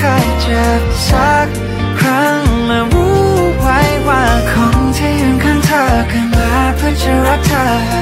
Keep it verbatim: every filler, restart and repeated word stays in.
ยเจ็บสักครั้งและรู้ไว้ว่าคนที่ยืนข้างเธอเกิดมาเพื่อจะรักเธอ